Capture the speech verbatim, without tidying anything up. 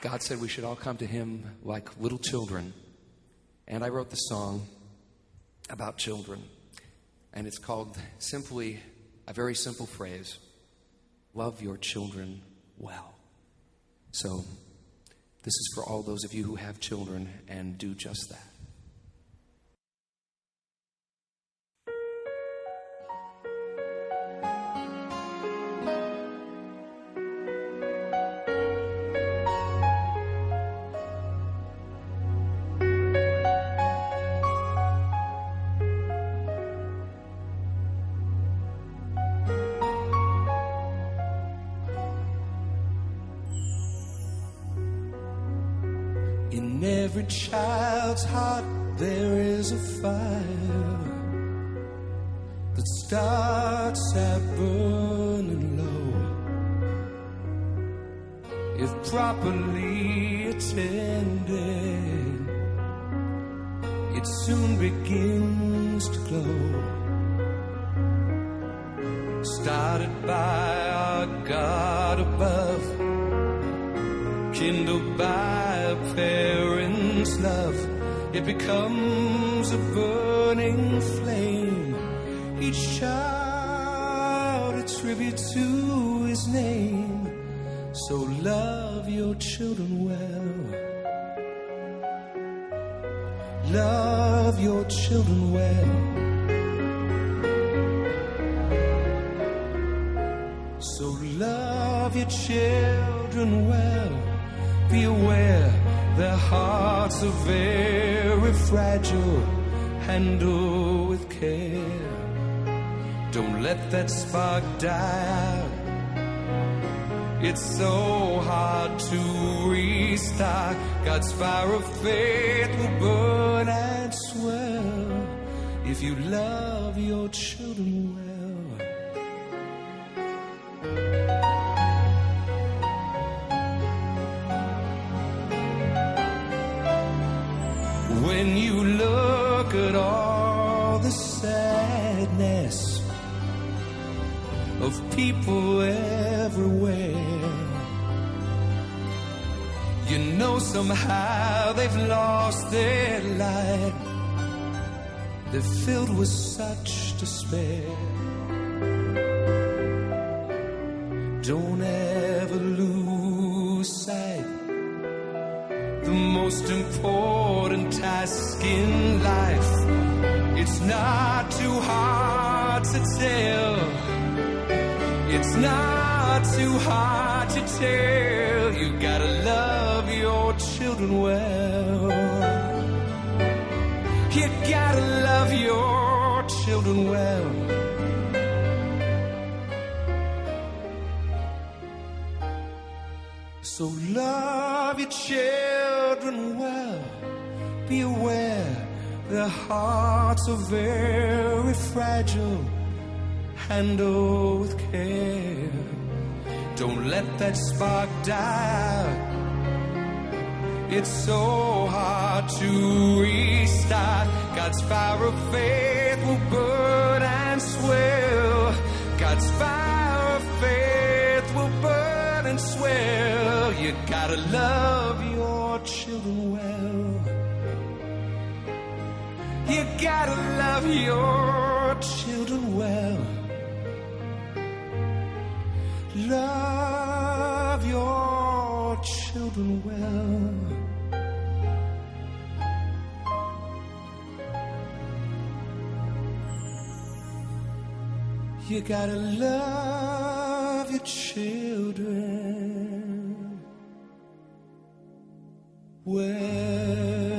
God said we should all come to him like little children. And I wrote the song about children. And it's called simply, a very simple phrase, love your children well. So this is for all those of you who have children and do just that. In every child's heart there is a fire that starts out burning low. If properly attended, it soon begins to glow. Started by our God above, kindled by a parent's love, it becomes a burning flame. Each child a tribute to his name. So love your children well. Love your children well. So love your children well. Be aware their hearts are very fragile. Handle with care. Don't let that spark die out. It's so hard to restart. God's fire of faith will burn and swell if you love your children well. When you look at all the sadness of people everywhere, you know somehow they've lost their light. They're filled with such despair. Don't ever lose sight. The most important task in life, it's not too hard to tell. It's not too hard to tell. You gotta love your children well. You gotta love your children well. So love your children well. Be aware their hearts are very fragile. Handle with care. Don't let that spark die out. It's so hard to restart. God's fire of faith will burn and swell. God's fire of faith will burn and swell. You gotta love your children well. You gotta love your children well. Love your children well. You gotta love your children well.